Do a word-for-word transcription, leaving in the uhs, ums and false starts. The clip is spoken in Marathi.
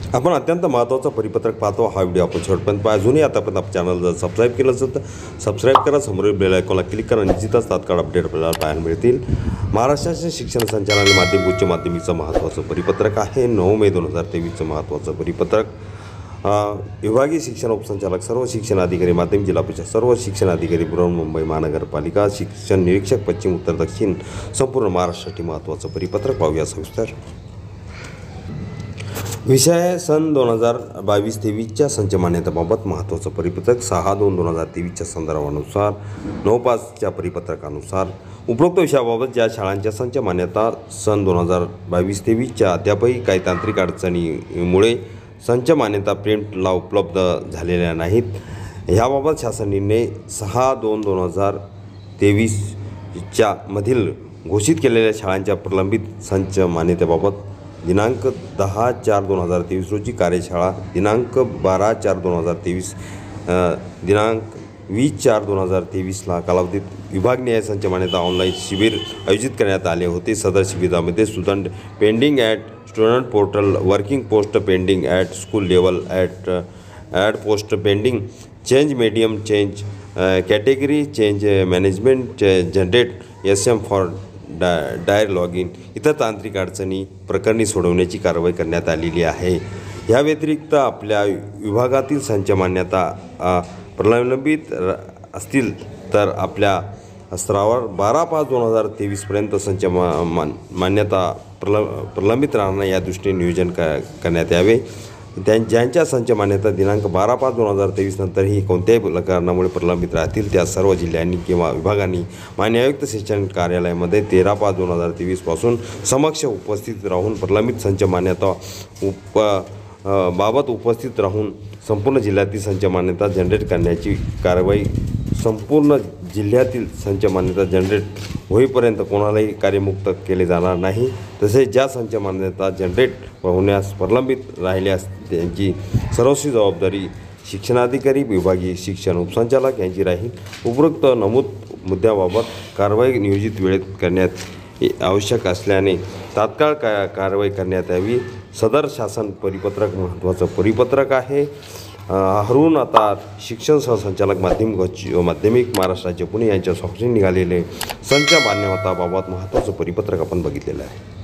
आपण अत्यंत महत्त्वाचं परिपत्रक पाहतो। हा व्हिडिओ आपण शेवटपर्यंत पहा। अजूनही आतापर्यंत आपल्या चॅनल जर सबस्क्राईब केलं असेल तर सबस्क्राईब करा, समोरील बेल आयकॉनला क्लिक करा, निश्चितच तात्काळ अपडेट आपल्याला पाहायला मिळतील। महाराष्ट्राचे शिक्षण संचालनालय माध्यमिक उच्च माध्यमिकचं महत्त्वाचं परिपत्रक आहे। नऊ मे दोन हजार तेवीसचं महत्त्वाचं परिपत्रक। विभागीय शिक्षण उपसंचालक, सर्व शिक्षण अधिकारी, माध्यमिक जिल्हा परिषद, सर्व शिक्षण अधिकारी, बृहन्मुंबई महानगरपालिका, शिक्षण निरीक्षक, पश्चिम उत्तर दक्षिण, संपूर्ण महाराष्ट्रासाठी महत्त्वाचं परिपत्रक पाहूया सविस्तर। विषय सन दोन हजार बावीस तेवीसच्या संच मान्यतेबाबत महत्त्वाचं परिपत्रक। सहा दोन दोन हजार तेवीसच्या संदर्भानुसार नऊ पाचच्या परिपत्रकानुसार उपरोक्त विषयाबाबत ज्या शाळांच्या संच मान्यता सन दोन हजार बावीस तेवीसच्या अद्यापही काही तांत्रिक अडचणीमुळे संच मान्यता प्रिंटला उपलब्ध झालेल्या नाहीत, ह्याबाबत शासन निर्णय सहा दोन दोन हजार तेवीसच्या मधील घोषित केलेल्या शाळांच्या प्रलंबित संच मान्यतेबाबत दिनांक दहा चार दोन हजार तेवीस रोजी कार्यशाळा, दिनांक बारा चार दोन हजार तेवीस दिनांक वीस चार दोन हजार तेवीसला कालावधीत विभागनिहाय संच मान्यता ऑनलाईन शिबिर आयोजित करण्यात आले होते। सदर शिबिरामध्ये student pending at student portal, working post pending at school level, at add post pending, change medium, change category, change management, generate S M for डा डायर लॉग इन इतर तांत्रिक अडचणी प्रकरणी सोडवण्याची कारवाई करण्यात आलेली आहे। या व्यतिरिक्त आपल्या विभागातील संच मान्यता प्रलंबित असतील तर आपल्या स्तरावर बारा पाच दोन हजार तेवीसपर्यंत संच मा मान मान्यता प्रल प्रलंबित राहणं या दृष्टीने नियोजन क करण्यात यावे। त्यां ज्यांच्या संच मान्यता दिनांक बारा पाच दोन हजार तेवीस नंतरही कोणत्याही कारणामुळे प्रलंबित राहतील त्या सर्व जिल्ह्यांनी किंवा विभागांनी मान्य आयुक्त शिक्षण कार्यालयामध्ये तेरा पाच दोन हजार तेवीसपासून समक्ष उपस्थित राहून प्रलंबित संच मान्यता उप बाबत उपस्थित राहून संपूर्ण जिल्ह्यातील संच मान्यता जनरेट करण्याची कारवाई संपूर्ण जिल्ह्यातील संच मान्यता जनरेट होईपर्यंत कोणालाही कार्यमुक्त केले जाणार नाही। तसेच ज्या संच मान्यता जनरेट होण्यास प्रलंबित राहिल्यास त्यांची सर्वस्वी जबाबदारी शिक्षणाधिकारी, विभागीय शिक्षण उपसंचालक यांची राहील। उपरोक्त नमूद मुद्द्याबाबत कारवाई नियोजित वेळेत करण्यात आवश्यक असल्याने तात्काळ का कारवाई करण्यात यावी। सदर शासन परिपत्रक महत्त्वाचं परिपत्रक आहे। हरून आता शिक्षण सहसंचालक माध्यमिक माध्यमिक महाराष्ट्र राज्य पुणे यांच्या स्वाक्षरीने निघालेले संच मान्यताबाबत महत्त्वाचं परिपत्रक आपण बघितलेलं आहे।